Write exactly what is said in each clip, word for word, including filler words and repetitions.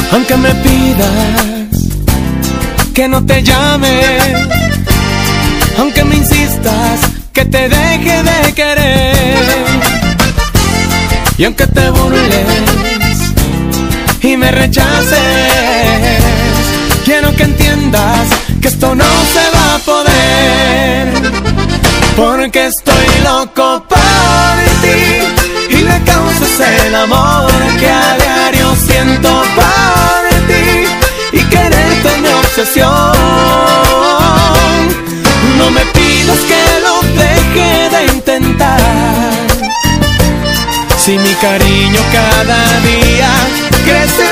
Aunque me pidas que no te llame, aunque me insistas que te deje de querer, y aunque te burles y me rechaces, quiero que entiendas que esto no se va a poder, porque estoy loco por ti y me causas el amor que a diario siento por ti, y quererte es mi obsesión. No me pidas que lo deje de intentar, si mi cariño cada día crece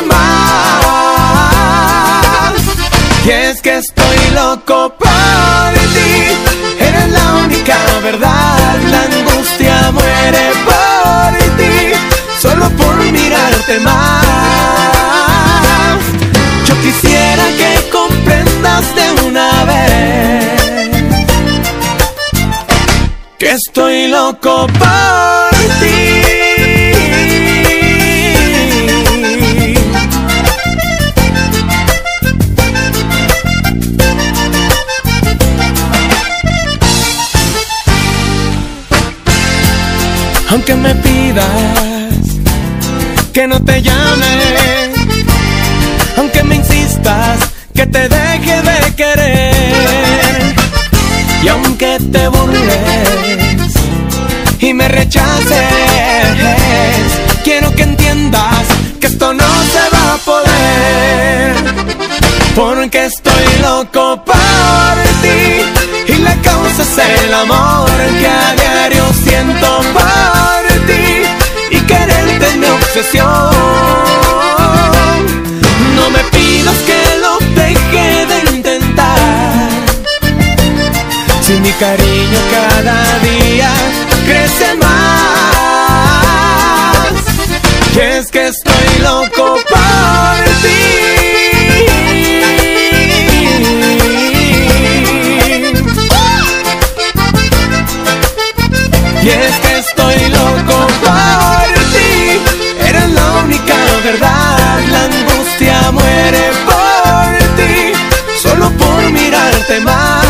más. Y es que estoy loco por ti, eres la única verdad, la angustia muere por ti, solo por mirarte más. Yo quisiera que comprendas de una vez que estoy loco por ti. Aunque me pidas que no te llame, aunque me insistas que te deje de querer, y aunque te burles y me rechaces, quiero que entiendas que esto no se va a poder, porque estoy loco por ti y le causas el amor que a diario siento por ti, y quererte es mi obsesión. No me pidas que lo deje de intentar, si mi cariño cada día crece más. Y es que estoy loco por ti. Y es que estoy loco por ti, eres la única verdad, la angustia muere por ti, solo por mirarte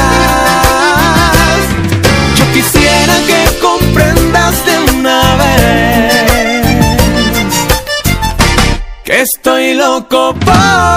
más. Yo quisiera que comprendas de una vez que estoy loco por